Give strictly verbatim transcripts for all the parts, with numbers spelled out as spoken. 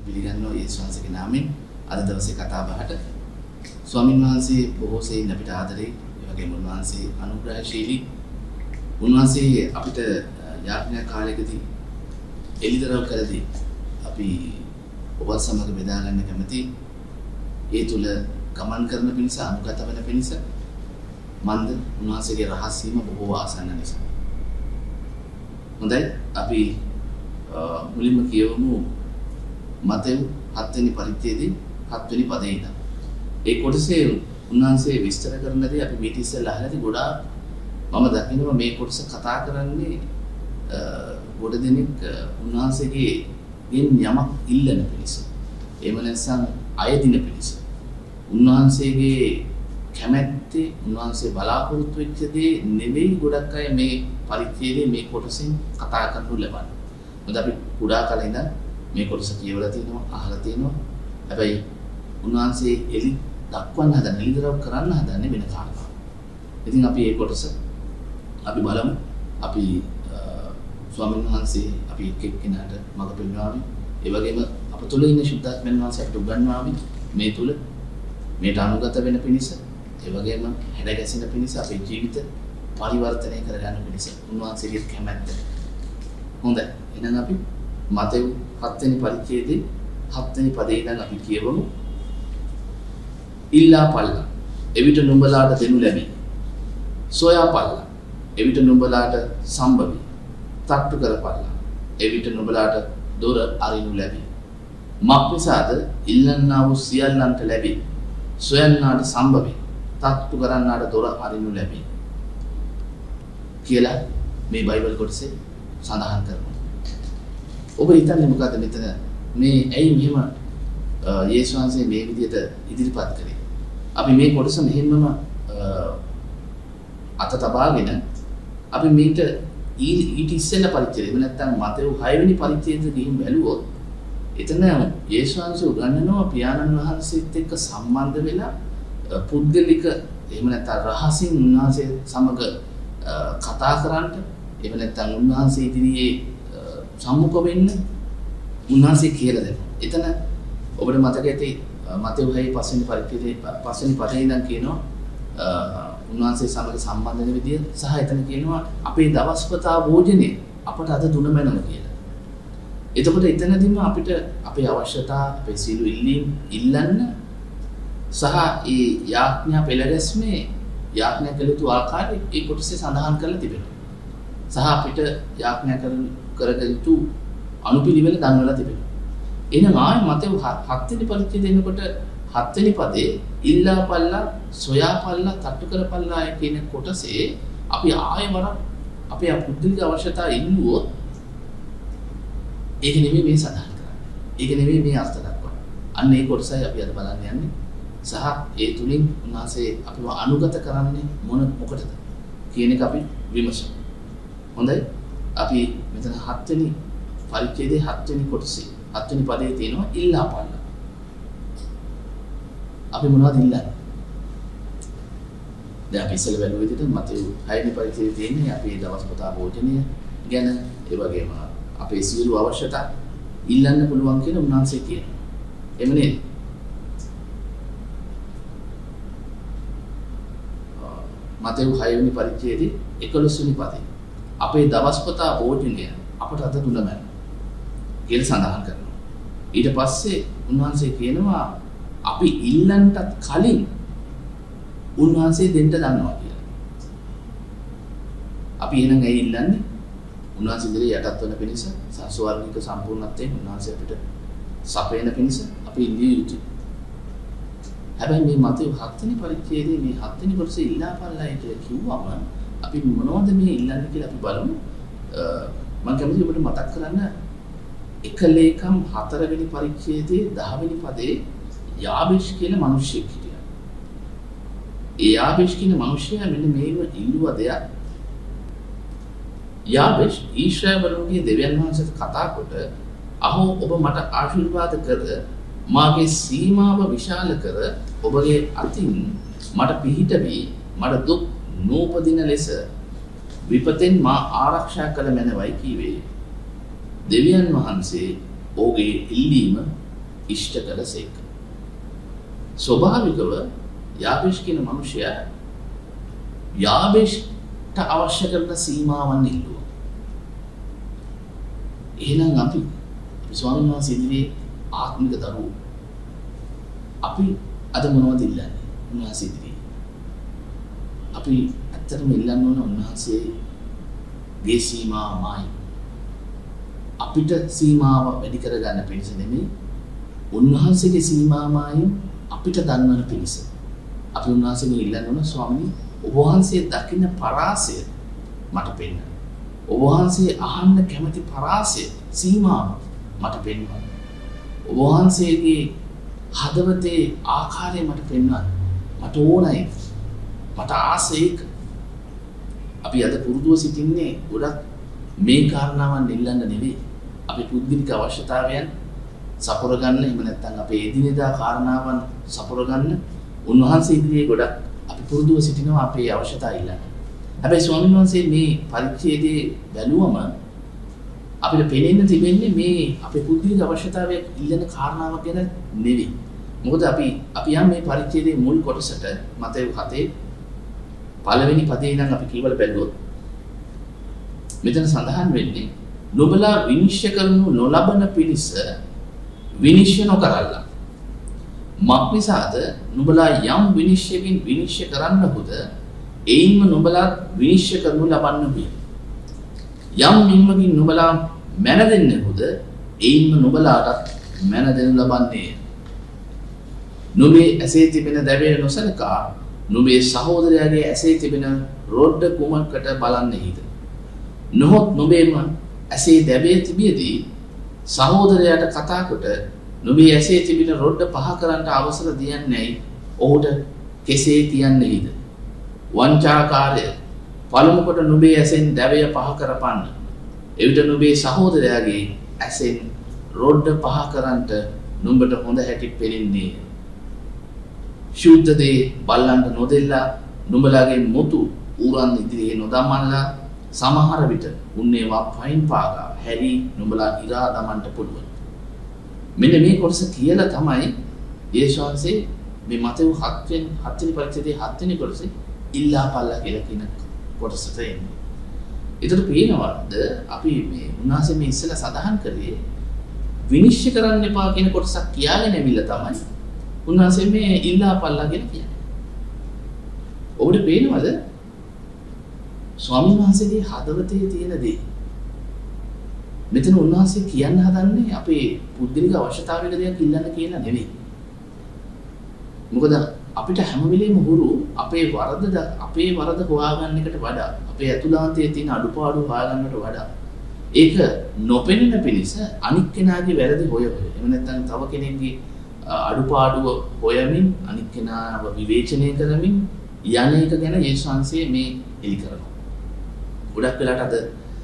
පිළිගන්නවා යේසුස් වහන්සේගේ නාමයෙන් අද දවසේ කතා බහට ස්වාමින් වහන්සේ බොහෝ සෙයින් අපිට ආදරේ ඒ වගේම උන්වහන්සේ අනුග්‍රහශීලී උන්වහන්සේ අපිට යාඥා කාලයකදී එළිදරව් කරදී අපි ඔබත් සමග බෙදා ගන්න කැමති ඒ තුල ගමන් කරන පිණිස අනුගත වෙන පිණිස මන්ද උන්වහන්සේගේ රහසීම බොහෝ ආසන්න නිසා හොඳයි අපි මුලින්ම කියවමු මතෙව් හත් වෙනි පරිච්ඡේදයේ හත් වෙනි පදේ ඉඳන් ඒ කොටසේ උන්වහන්සේ විස්තර කරනදී අපි මේක ඉස්සෙල්ලා අහලාදී ගොඩාක් මම දකිනවා මේ කොටස කතා කරන්නේ ගොඩ දෙනෙක් උන්වහන්සේගේ ගෙන් යමක් ඉල්ලන පිණිස එහෙම නැත්නම් අයදින පිණිස උන්වහන්සේගේ කැමැත්තේ උන්වහන්සේ බලාපොරොත්තු වෙච්ච දේ නෙවෙයි ගොඩක් අය මේ පරිච්ඡේදයේ මේ කොටසෙන් කතා කරනු ලබන්නේ. මොකද අපි කුඩා කාලේ ඉඳන් මේ කොටස කියවලා තියෙනවා අහලා තියෙනවා. හැබැයි උන්වහන්සේ එලි දක්වන්න හදන එලිදරව් කරන්න හදන්නේ වෙන කාරණා. ඉතින් අපි මේ කොටස අපි බලමු. අපි ස්වාමීන් වහන්සේ අපි එක් එක්කිනාට මඟ පෙන්වාවි. ඒ වගේම අප තුළ ඉන්න ශුද්ධාත්මයන් වහන්සේ අපිට උගන්වාවි මේ තුල මේට අනුගත වෙන පිණිස ඒ වගේම හැඩගැසෙන පිණිස අපේ ජීවිත පරිවර්තනය කරගන්න පිණිස උන්වහන්සේගේ කැමැත්ත. හොඳයි. එහෙනම් අපි මතෙව් හත් වෙනි පරිච්ඡේදයේ හත් වෙනි පදේ ඉඳන් අපි කියවමු. ඉල්ලා පල්ලා එවිට නුඹලාට දෙනු ලැබේ. සොයා පල්ලා එවිට නුඹලාට සම්භවී. තට්ටු කරපල්ලා එවිට නුඹලාට දොර අරිනු ලැබේ. මක්නිසාද ඉල්ලන්නා වූ සියල්ලන්ට ලැබේ. සොයන්නාට සම්භවේ. තට්ටු කරන්නාට දොර අරිනු ලැබේ. කියලා මේ බයිබල් කොටසේ සඳහන් කරනවා. ඔබ හිතන්නේ මොකද්ද මෙතන මේ ඇයි මෙහෙම යේසුස් වහන්සේ මේ විදිහට ඉදිරිපත් කරේ? අපි මේ කොටස මෙහෙමම අත තබාගෙන අපි මේක ඊට ඉස්සෙල්ලා පරිච්ඡේදය එහෙම නැත්නම් මතෙව් හය වෙනි පරිච්ඡේදයට ගිහින් බැලුවොත් එතන යේසුස් වහන්සේ උගන්වනවා පියාණන් වහන්සේත් එක්ක සම්බන්ධ වෙලා පුද්ගලික එහෙම නැත්නම් රහසින් උන්වහන්සේ සමග කතා කරන්න එහෙම නැත්නම් උන්වහන්සේ ඉදිරියේ සම්මුඛ වෙන්න උන්වහන්සේ කියලා දෙනවා. එතන ඔබට මතක ඇති මතෙව් හය පස්වෙනි පරිච්ඡේදයේ පස්වෙනි පදේ ඉඳන් කියනවා උන්වහන්සේ සමග සම්බන්ධ වෙන විදිය සහ එතන කියනවා අපේ දවස්පතා භෝජනේ අපට අද දුන මැනව කියලා. එතකොට එතනදීම අපිට අපේ අවශ්‍යතා අපේ සීළු ඉල්ලීම් ඉල්ලන්න සහ ඒ යාඥා පෙළගැස්මේ යාඥා කළ යුතු ආකාරය ඒ කොටසේ සඳහන් කරලා තිබෙනවා. සහ අපිට යාඥා කරන කරග යුතු අනුපිළිවෙල දන්වලා තිබෙනවා. එහෙනම් ආයි මතෙව් හත් වෙනි පරිච්ඡේදය එනකොට හත් වෙනි පදේ ඉල්ලා පල්ලා සොයා පල්ලා තට්ටු කරපල්ලා කියන කොටසේ අපි ආයෙ වරක් අපේ පුද්ගලික අවශ්‍යතා ඉල්ලුවොත් ඒක නෙමෙයි මේ සඳහන් කරන්නේ. ඒක නෙමෙයි මේ අර්ථ දක්වන්නේ. අන්න ඒ කොටසයි අපි අද බලන්න යන්නේ. සහ ඒ තුලින් උන්වහන්සේ අපිව අනුගත කරන්නේ මොන මොකටද කියන එක අපි විමසමු. හොඳයි. අපි මෙතන හත් වෙනි පරිච්ඡේදයේ හත් වෙනි කොටසේ හත් වෙනි පදයේ තියෙනවා ඉල්ලා පල්ලා. අපි මොනවද ඉල්ලන්නේ? දැන් අපි ඉස්සෙල්ලා බැලුව විදිහට මතෙව් හය වෙනි පරිච්ඡේදයේ තියෙන්නේ අපේ දවස්පතා භෝජනය ගැන ඒ වගේම අපේ සියලු අවශ්‍යතා ඉල්ලන්න පුළුවන් කියන උන්වහන්සේ කියනවා. එහෙම නේද? මතෙව් හය වෙනි පරිච්ඡේදයේ එකොළොස් වෙනි පදේ අපේ දවස්පතා භෝජනය අපට අද දුන මැන කියලා සඳහන් කරනවා. ඊට පස්සේ උන්වහන්සේ කියනවා අපි ඉල්ලන්නට කලින් උන්වහන්සේ දෙන්න දන්නවා කියලා. අපි එහෙනම් ඇයි ඉල්ලන්නේ? උන්වහන්සේ ඉදිරියේ යටත් වෙන පිණිස සස්වර්ගික සම්පූර්ණත්වයෙන් උන්වහන්සේ අපිට සපයන පිණිස අපි ඉල්ලිය යුතුයි. හැබැයි මේ මතෙව් හත් වෙනි පරිච්ඡේදයේ මේ හත් වෙනි කොටස ඉල්ලාපල්ලා කියලා කිව්වම අපි මොනවද මේ ඉල්ලන්නේ කියලා අපි බලමු. මම කැමතියි ඔබට මතක් කරන්න එක ලේකම් හතර වෙනි පරිච්ඡේදයේ දහ වෙනි පදේ යාබේෂ් කියන මිනිහෙක් හිටියා. ඒ යාබේෂ් කියන මිනිහයා මෙන්න මේව ඉල්ලුව දෙයක්. යාබේෂ් ඊශ්‍රායලගේ දෙවියන් වහන්සේට කතා කොට අහෝ ඔබ මට ආශිර්වාද කර මාගේ සීමාව විශාල කර ඔබගේ අතින් මට පිහිට වී මට දුක් නූපදින ලෙස විපතෙන් මා ආරක්ෂා කළ මැනවයි කීවේ. දෙවියන් වහන්සේ ඔහුගේ ඉල්ලීම ඉෂ්ට කළසේක. ස්වභාවිකව යාබේෂ් කියන මිනිසයා යාබේෂ්ට අවශ්‍ය කරන සීමාවන් ඉල්ලුවා. එහෙනම් අපි ස්වාමීන් වහන්සේ ඉදිරියේ ආත්මික දරුවෝ අපි අද මොනවද ඉල්ලන්නේ? උන්වහන්සේ ඉදිරියේ අපි ඇත්තටම ඉල්ලන්න ඕන උන්වහන්සේගේ සීමාවමයි. අපිට සීමාව වැඩි කරගන්න පිණිස නෙමෙයි, උන්වහන්සේගේ සීමාවමයි අපිට දන්වන පිණිස. අපි උන්වහන්සේගෙන් ඉල්ලන්න ඕන ස්වාමීනි ඔබ වහන්සේ දකින්න පරාසය මට පෙන්වන්න. ඔබ වහන්සේ අහන්න කැමති පරාසය සීමාව මට පෙන්වන්න. ඔබ වහන්සේගේ හදවතේ ආකාරය මට පෙන්වන්න. මට ඕනයි. මට ආසෙයික. අපි අද පුරුදුව සිටින්නේ ගොඩක් මේ කාරණාවන් ඉල්ලන්න නෙවෙයි. අපි පුද්ගලික අවශ්‍යතාවයන් සපුර ගන්න, එහෙම නැත්නම් අපේ එදිනෙදා කාරණාවන් සපුර ගන්න උන්වහන්සේ ඉදිරියේ ගොඩක් අපි පුරුදුව සිටිනවා අපේ අවශ්‍යතාවය ඉල්ලන්න. හැබැයි ස්වාමීන් වහන්සේ මේ පරිච්ඡේදයේ බැලුවම අපිට පේන්න තිබෙන්නේ මේ අපේ පුද්ගලික අවශ්‍යතාවය ඉල්ලන කාරණාවක් ගැන නෙවෙයි. මොකද අපි අපි යම් මේ පරිච්ඡේදයේ මුල් කොටසට මතේ හතේ පළවෙනි පදේ ඉඳන් අපි කීවල බැලුවොත් මෙතන සඳහන් වෙන්නේ නුඹලා විනිශ්චය කරනු නොලබන පිණිස විනිශ්චය නොකරල්ලා. මක් නිසාද නුඹලා යම් විනිශ්චයකින් විනිශ්චය කරන්නහුද එයින්ම නුඹලා විනිශ්චය කරනු ලබන්න විය. යම් නිම්මකින් නුඹලා මැන දෙන්නහුද එයින්ම නුඹලාට මැන දෙනු ලබන්නේ. නුඹේ ඇසේ තිබෙන දැවේ නොසලකා නුඹේ සහෝදරයාගේ ඇසේ තිබෙන රොඩ්ඩ කුමකට බලන්නේහිද? නොහොත් නුඹේම ඇසේ දැවේ තිබියදී සහෝදරයාට කතා කොට නුඹේ ඇසේ තිබෙන රොඩ්ඩ පහ කරන්නට අවසර දියන්නේයි ඔහුට කෙසේ කියන්නේහිද? වංචාකාරය පළමු කොට නුඹේ ඇසෙන් දැවය පහ කරපන්න. එවිට නුඹේ සහෝදරයාගේ ඇසෙන් රොඩ්ඩ පහ කරන්නට නුඹට හොඳ හැටි පෙනෙන්නේ. ශුද්ධ දේ බල්ලන්ට නොදෙල්ලා නුඹලාගේ මුතු ඌරන් ඉදිරියේ නොදමන්නලා සමහර විට උන්නේවා පයින් පාගා හැරි නුඹලා ඉරා දමන්නට පුළුවන්. මෙන්න මේ කොටස කියලා තමයි යේසුස්වහන්සේ මේ මතෙව් හත් වෙනි හත් වෙනි පරිච්ඡේදයේ හත් වෙනි කොටසේ ඉල්ලාපල්ලා කියලා කියන කොටසට එන්නේ. ඒතර පේනවද අපි මේ උන්වහන්සේ මේ ඉස්සෙල්ලා සඳහන් කරේ විනිශ්චය කරන්න එපා කියන කොටසක් කියාගෙන ඇවිල්ලා තමයි උන්වහන්සේ මේ ඉල්ලාපල්ලා කියලා කියන්නේ. ඔබට පේනවද ස්වාමීන් වහන්සේගේ හදවතේ තියෙන දේ? මෙතන උන්වහන්සේ කියන්න හදන්නේ අපේ පුද්ගලික අවශ්‍යතාවයක දෙයක් ඉල්ලන්න කියලා නෙවෙයි. මොකද අපිට හැම වෙලෙම හුරු අපේ වරද අපේ වරද හොයාගන්න එකට වඩා අපේ ඇතුළාන්තයේ තියෙන අඩුපාඩු හොයාගන්නට වඩා ඒක නොපෙනෙන පිණිස අනික් කෙනාගේ වැරදි හොය හොය එහෙම නැත්නම් තව කෙනෙක්ගේ අඩුපාඩුව හොයමින් අනික් කෙනාව විවේචනය කරමින් යන එක ගැන යේසුස් වහන්සේ මේ එලි කරනවා. ගොඩක් වෙලාට අද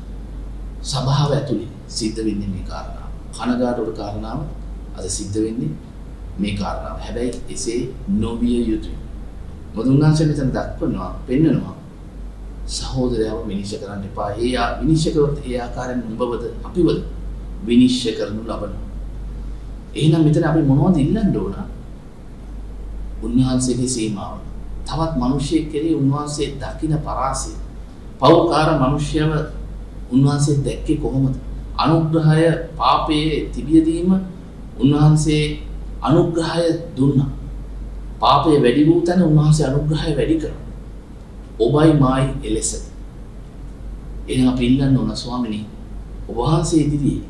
සභාව ඇතුලේ සිද්ධ වෙන්නේ මේ කාරණාව. කනගාටුවට කාරණාව අද සිද්ධ වෙන්නේ මේ කාරණාව. හැබැයි එසේ නොවිය යුතුයි. මොකද උන්වහන්සේ මෙතන දක්වනවා, පෙන්නනවා සහෝදරයව විනිශ්චය කරන්න එපා. ඒ ආ විනිශ්චය කරොත් ඒ ආකාරයෙන් නුඹවද අපිවද විනිශ්චය කරනු ලබනවා. එහෙනම් මෙතන අපි මොනවද ඉල්ලන්න ඕන? උන්වහන්සේගේ සීමාව. තවත් මිනිසෙක් කෙරෙහි උන්වහන්සේ දකින්න පරාසය. පෞකාර මිනිසයව උන්වහන්සේ දැක්කේ කොහොමද? අනුග්‍රහය පාපයේ තිබියදීම උන්වහන්සේ අනුග්‍රහය දුන්නා. පාපය වැඩි වූ තැන උන්වහන්සේ අනුග්‍රහය වැඩි කරා. ඔබයි මායි එලෙස. එහෙනම් අපි ඉල්ලන්න ඕන ස්වාමිනී ඔබ වහන්සේ ඉදිරියේ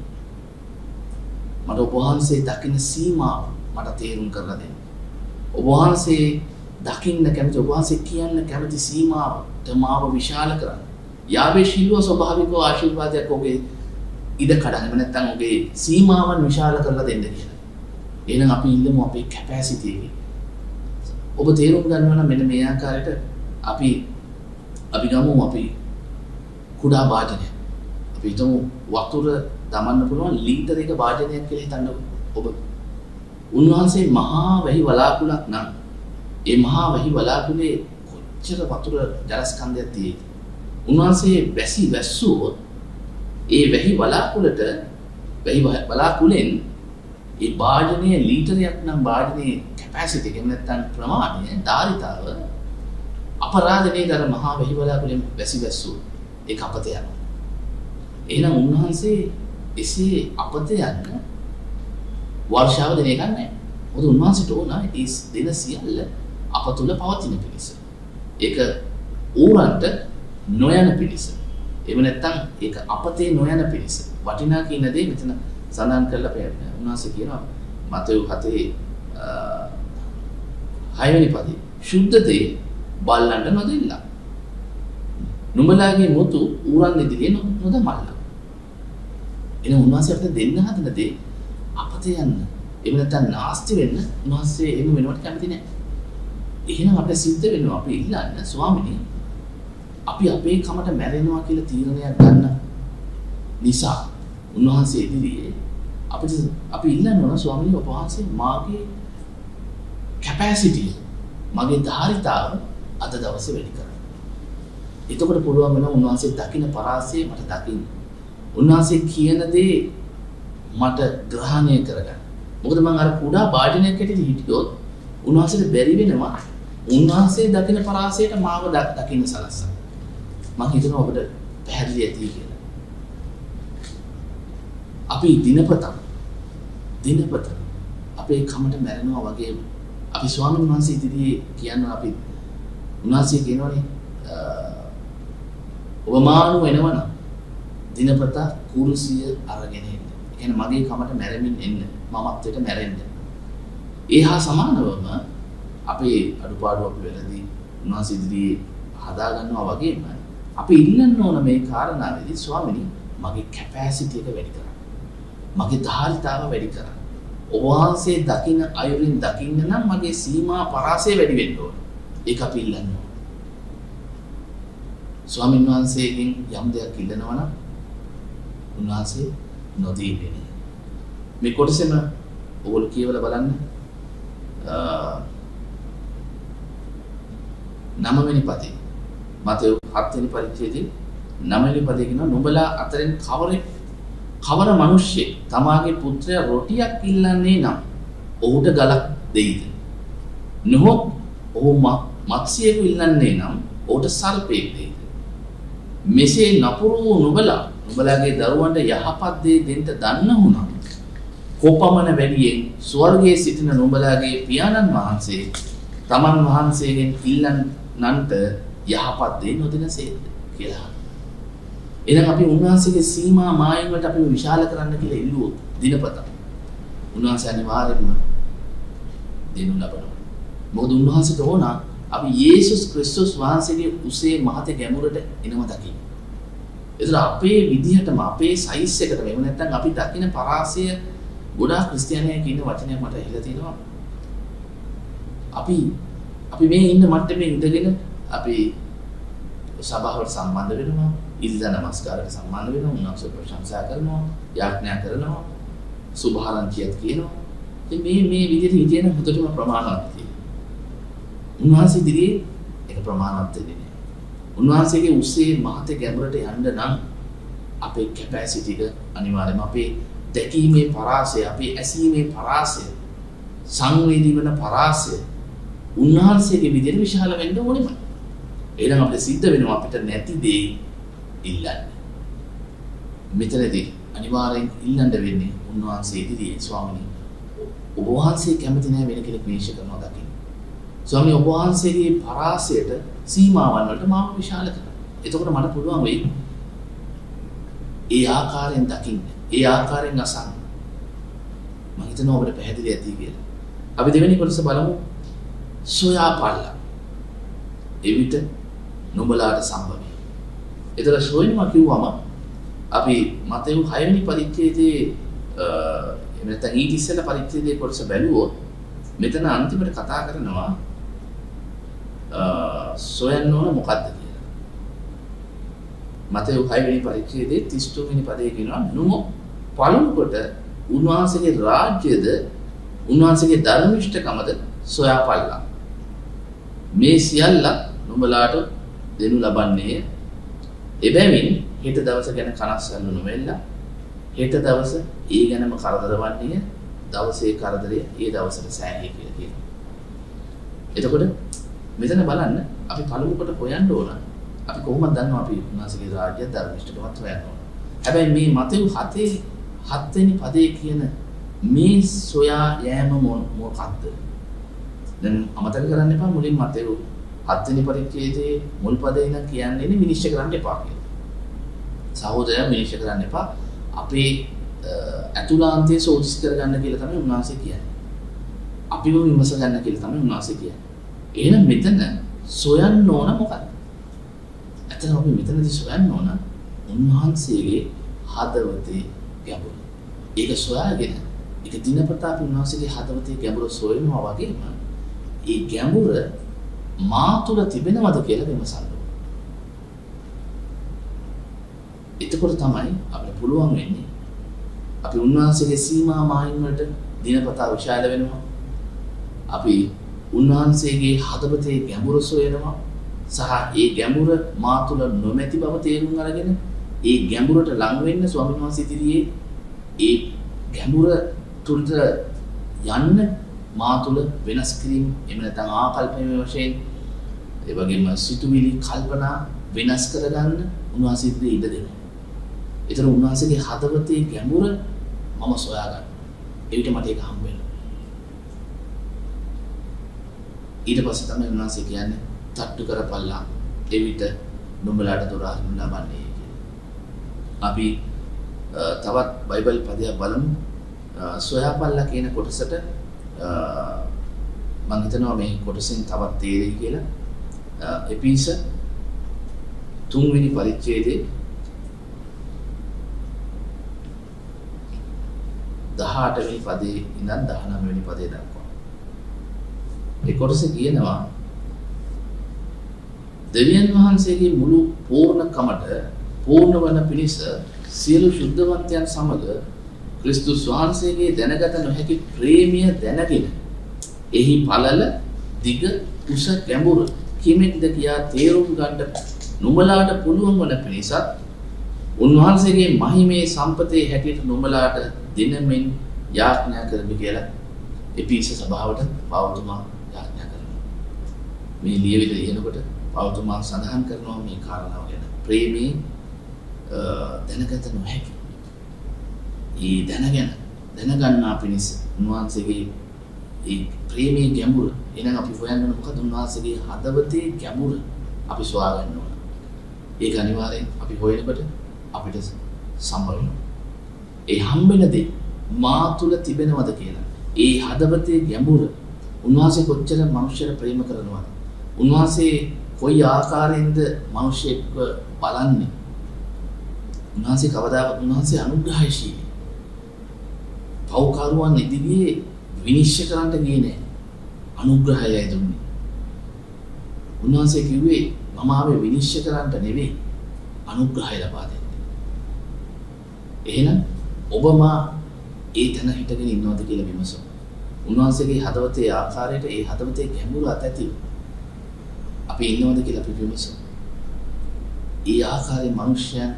මට ඔබ වහන්සේ දකින්න සීමාව මට තේරුම් කරලා දෙන්න. ඔබ වහන්සේ දකින්න කැමති, ඔබ වහන්සේ කියන්න කැමති සීමාවට මාව විශාල කරන්න. යාවේ ශිල්ව ස්වභාවික ආශිර්වාදයක් ඔබේ ඉඩ කඩන්න නැත්නම් ඔබේ සීමාවන් විශාල කරලා දෙන්න කියලා. එහෙනම් අපි ඉල්ලමු අපේ කැපැසිටි එකේ. ඔබ තේරුම් ගන්නවා නම් මෙන්න මේ ආකාරයට අපි අපි ගමු අපි කුඩා වාදනය. අපි හිතමු වතුර දමන්න පුළුවන් ලීටර එක වාදනයක් කියලා හිතන්නකො. ඔබ උන්වහන්සේ මහා වැහි වලාකුළක් නම් ඒ මහා වැහි වලාකුළේ කොච්චර වතුර ජලස්කන්ධයක් තියෙයිද? උන්වහන්සේ වැසි වැස්සුවොත් ඒ වැහි වලාකුළට වැහි වලාකුළෙන් ඒ භාජනයේ ලීටරයක් නම් භාජනයේ කැපැසිටි එක නැත්නම් ප්‍රමාණය ධාරිතාව අපරාධනේ දර මහා වෙහිවලාකුලෙන් වැසි වැස්සු ඒක අපත යනවා. එහෙනම් උන්වහන්සේ එසේ අපත යන්න වර්ෂාව දෙන එක නැහැ. මොකද උන්වහන්සේට ඕන ඒ දින සියල්ල අප තුල පවතින පිණිස. ඒක ඌරන්ට නොයන පිණිස. එහෙම නැත්නම් ඒක අපතේ නොයන පිණිස. වටිනා කියන දේ මෙතන සඳහන් කරලා පෙන්නනවා. උන්වහන්සේ කියනවා මතෙව් හතේ හය වෙනි පදේ ශුද්ධ දේ බල්ලන්ට නොදෙන්න. නුඹලාගේ මුතු ඌරන් ඉදිරියේ නොදමල්ලා. එන උන්වහන්සේ අපිට දෙන්න හදන දේ අපතේ යන්න. එහෙම නැත්නම් නාස්ති වෙන්න උන්වහන්සේ එහෙම වෙනවට කැමති නැහැ. එහෙනම් අපිට සිද්ධ වෙනවා අපි ඉල්ලන්න ස්වාමිනේ අපි අපේ කමට මැරෙනවා කියලා තීරණයක් ගන්න නිසා උන්වහන්සේ ඉදිරියේ අපිට අපි ඉල්ලන්න ඕන ස්වාමීනි ඔබ වහන්සේ මාගේ කැපැසිටි මගේ ධාරිතාව අද දවසේ වැඩි කරන්න. එතකොට පුළුවන් වෙනවා උන්වහන්සේ දකින්න පරාසය මට දකින්න. උන්වහන්සේ කියන දේ මට ග්‍රහණය කරගන්න. මොකද මම අර කුඩා භාජනයක් ඇටියට හිටියොත් උන්වහන්සේට බැරි වෙනවා උන්වහන්සේ දකින්න පරාසයට මාව දකින්න සලස්සන්න. මම හිතනවා ඔබට පැහැදිලි ඇති කියලා. අපි දිනපත දිනපත අපේ කමට මැරෙනවා වගේ අපි ස්වාමීන් වහන්සේ ඉදිරියේ කියනවා අපි උන්වහන්සේ කියනවානේ ඔබ මානු වෙනවනම් දිනපත කුරුසිය අරගෙන එන්න. ඒ කියන්නේ මගේ කමට මැරෙමින් එන්න මමත්වයට මැරෙන්න. ඒ හා සමානවම අපේ අඩුපාඩු අපි වෙලදී උන්වහන්සේ ඉදිරියේ හදා ගන්නවා වගේම අපි ඉල්ලන්න ඕන මේ කාරණාවේදී ස්වාමීනි මගේ කැපැසිටි එක වැඩි කරන්න. මගේ ධාරිතාව වැඩි කරන්න. ඔබ වහන්සේ දකින්න අයුරින් දකින්න නම් මගේ සීමා පරාසය වැඩි වෙන්න ඕන. ඒක අපි ඉල්ලන්න ඕන. ස්වාමීන් වහන්සේගෙන් යම් දෙයක් ඉල්ලනවා නම් උන්වහන්සේ නොදී ඉන්නේ. මේ කොටසෙම ඔයගොල්ලෝ කියවලා බලන්න. නවවෙනි පදේ මතෙව් හත් වෙනි පරිච්ඡේදයේ නවවෙනි පදේ කියනවා නුඹලා අතරින් කවරෙක් කවර මිනිස්සෙක් තමාගේ පුත්‍රයා රොටියක් ඉල්ලන්නේ නම් ඔහුට ගලක් දෙයිද? නොහොත් ඔහු මත්ස්‍යයෙකු ඉල්ලන්නේ නම් ඔහුට සර්පයෙක් දෙයිද? මෙසේ නපුරු වූ නුඹලා නුඹලාගේ දරුවන්ට යහපත් දේ දෙන්න දන්නහුනම් කොපමණ වැඩියෙන් ස්වර්ගයේ සිටින නුඹලාගේ පියාණන් වහන්සේ තමන් වහන්සේගෙන් ඉල්ලන්නන්ට යහපත් දේ නොදෙනසේද කියලා. එහෙනම් අපි උන්වහන්සේගේ සීමා මායින් වලට අපි විශාල කරන්න කියලා ඉල්ලුවොත් දිනපත උන්වහන්සේ අනිවාර්යයෙන්ම දෙනු ලබනවා. මොකද උන්වහන්සේට ඕන අපි යේසුස් ක්‍රිස්තුස් වහන්සේගේ උසේ මහත ගැඹුරට එනම දකින්න. ඒතර අපේ විදිහටම අපේ සයිස් එකටම එහෙම නැත්නම් අපි දකින්න පරාසය ගොඩාක් ක්‍රිස්තියානිය කියන වචනයක් මට ඇහිලා තියෙනවා. අපි අපි මේ ඉන්න මට්ටමේ ඉඳගෙන අපි සභාවට සම්බන්ධ වෙනවා, ඉරිදා නමස්කාරයට සම්බන්ධ වෙනවා, උන්වහන්සේ ප්‍රශංසා කරනවා, යාඥා කරනවා, සුභාරංචියත් කියනවා. ඉතින් මේ මේ විදිහට හිතේන හොතටම ප්‍රමාණවත් තියෙනවා. උන්වහන්සේ ඉදිරියේ ඒක ප්‍රමාණවත් වෙන්නේ නැහැ. උන්වහන්සේගේ උසේ මහත ගැඹුරට යන්න නම් අපේ කැපැසිටි එක අනිවාර්යයෙන්ම අපේ දැකීමේ පරාසය, අපේ ඇසීමේ පරාසය, සංවේදී වෙන පරාසය උන්වහන්සේගේ විදිහට විශාල වෙන්න ඕනෙම. එහෙනම් අපිට සිද්ධ වෙනවා අපිට නැති දේ ඉල්ලන්න. මෙතනදී අනිවාර්යෙන් ඉල්ලන්න වෙන්නේ උන්වහන්සේ ඉදිරියේ ස්වාමීනි ඔබ වහන්සේ කැමති නැහැ වෙන කෙනෙක් විශ්වාස කරනවා දකින්න. ස්වාමීනි ඔබ වහන්සේගේ පරාසයට සීමාවන් වලට මාව විශාල කරන්න. එතකොට මට පුළුවන් වෙයි ඒ ආකාරයෙන් දකින්න. ඒ ආකාරයෙන් අසන්න. මම හිතනවා ඔබට පැහැදිලි ඇති කියලා. අපි දෙවෙනි කොටස බලමු. සොයාපල්ලා. එවිට නුඹලාට සම්භවයි. ඒතර සොයනවා කිව්වම අපි මතෙව් හය වෙනි පරිච්ඡේදයේ එහෙම නැත්නම් ඊට ඉස්සෙල්ලා පරිච්ඡේදයේ කොටස බැලුවොත් මෙතන අන්තිමට කතා කරනවා සොයන්න ඕන මොකද්ද කියලා. මතෙව් හය වෙනි පරිච්ඡේදයේ තිස් තුන් වෙනි පදයේ කියනවා නුඹ පළමු කොට උන්වහන්සේගේ රාජ්‍යද උන්වහන්සේගේ ධර්මිෂ්ඨකමද සොයාපල්ලා. මේ සියල්ල නුඹලාට දෙනු ලබන්නේ. එබැවින් හෙට දවස ගැන කනස්සල්ලු නොවෙන්න. හෙට දවස ඒ ගැනම කරදර වන්නේ දවසේ කරදරය ඒ දවසට සෑහේ කියලා කියනවා. එතකොට මෙතන බලන්න අපි පළමු කොට හොයන්න ඕන. අපි කොහොමද දන්නවා අපි උන්වහන්සේගේ රාජ්‍ය ධර්මිෂ්ඨකමත් හොයන්න ඕන. හැබැයි මේ මතෙව් හතේ හත් වෙනි පදේ කියන මේ සොයා යෑම මොකක්ද? දැන් අමතක කරන්න එපා මුලින් මතෙව් හත් වෙනි පරිච්ඡේදයේ මුල් පදේ ඉඳන් කියන්නේ විනිශ්චය කරන්න එපා කියලා. සහෝදරයා විනිශ්චය කරන්න එපා. අපේ අතුලාන්තයේ සෝදිස් කරගන්න කියලා තමයි උන්වහන්සේ කියන්නේ. අපිව විමස ගන්න කියලා තමයි උන්වහන්සේ කියන්නේ. එහෙනම් මෙතන සොයන්න ඕන මොකක්ද? ඇත්තටම අපි මෙතනදී සොයන්න ඕන උන්වහන්සේගේ හදවතේ ගැඹුර. ඒක සොයාගෙන ඒක දිනපතා අපි උන්වහන්සේගේ හදවතේ ගැඹුර සොයනවා වගේම ඒ ගැඹුර මා තුළ තිබෙනවද කියලා විමසන්න ඕන. එතකොට තමයි අපිට පුළුවන් වෙන්නේ අපි උන්වහන්සේගේ සීමා මායින් වලට දිනපතා විශාල වෙනවා. අපි උන්වහන්සේගේ හදවතේ ගැඹුර සොයනවා සහ ඒ ගැඹුර මා තුළ නොමැති බව තේරුම් අරගෙන ඒ ගැඹුරට ලං වෙන්න ස්වාමීන් වහන්සේ ඉදිරියේ ඒ ගැඹුර තුලට යන්න මා තුළ වෙනස් කිරීම එහෙම නැත්නම් ආකල්පමය වශයෙන් ඒ වගේම සිතුවිලි කල්පනා වෙනස් කරගන්න උන්වහන්සේ ඉදිරියේ ඉඩ දෙනවා. ඒතර උන්වහන්සේගේ හදවතේ ගැඹුර මම සොයා ගන්න. ඒ විදිහට මට ඒක හම්බ වෙනවා. ඊට පස්සේ තමයි උන්වහන්සේ කියන්නේ තට්ටු කරපල්ලා එවිට නුඹලාට දොර අරින්න ලබන්නේ කියලා. අපි තවත් බයිබල් පදයක් බලමු. සොයාපල්ලා කියන කොටසට මම හිතනවා මේ කොටසෙන් තවත් තේරෙයි කියලා. එපිස තුන්වෙනි පරිච්ඡේදයේ දහඅට වෙනි පදේ ඉඳන් දහනවය වෙනි පදේ දක්වා. ඒ කොටස කියනවා දෙවියන් වහන්සේගේ මුළු පූර්ණකමට පූර්ණ වන පිණිස සියලු ශුද්ධවන්තයන් සමග ක්‍රිස්තුස් වහන්සේගේ දැනගත නොහැකි ප්‍රේමය දැනගෙන එහි පළල දිග උස ගැඹුර කිමෙක්ද කියා තේරුම් ගන්න නුඹලාට පුළුවන් වන පිණිසත් උන්වහන්සේගේ මහිමේ සම්පතේ හැටියට නුඹලාට දිනමින් යාඥා කරමි කියලා එපිස සභාවට පෞතුමා යාඥා කරනවා. මේ ලියවිල ලියනකොට පෞතුමා සඳහන් කරනවා මේ කාරණාව ගැන. ප්‍රේමී දැනගත නොහැකි. ඒ දැනගෙන දැනගන්නා පිණිස උන්වහන්සේගේ ඒ ප්‍රේමී ගැඹුර එහෙනම් අපි හොයන්න ඕන මොකද උන්වහන්සේගේ හදවතේ ගැඹුර අපි සොයා ගන්න ඕන. ඒක අනිවාර්යෙන් අපි හොයනකොට අපිට සම්බ වෙනවා. ඒ හම්බෙන දේ මා තුල තිබෙනවද කියලා. ඒ හදවතේ ගැඹුර උන්වහන්සේ කොච්චර මනුෂ්‍යර ප්‍රේම කරනවද? උන්වහන්සේ කොයි ආකාරයෙන්ද මනුෂ්‍යෙක්ව බලන්නේ? උන්වහන්සේ කවදාවත් උන්වහන්සේ අනුග්‍රහශීලී. පෞකාරුවන් ඉදිරියේ විනිශ්චය කරන්න ගියේ නෑ. අනුග්‍රහයයි දුන්නේ. උන්වහන්සේ කිව්වේ මම ආවේ විනිශ්චය කරන්න නෙවෙයි අනුග්‍රහය ලබා දෙන්න. එහෙනම් ඔබ මා ඒ තැන හිටගෙන ඉන්නවද කියලා විමසමු. උන්වහන්සේගේ හදවතේ ආකාරයට ඒ හදවතේ ගැඹුර අතැතිව අපි ඉන්නවද කියලා අපි විමසමු. ඒ ආකාරයේ මිනිසයන්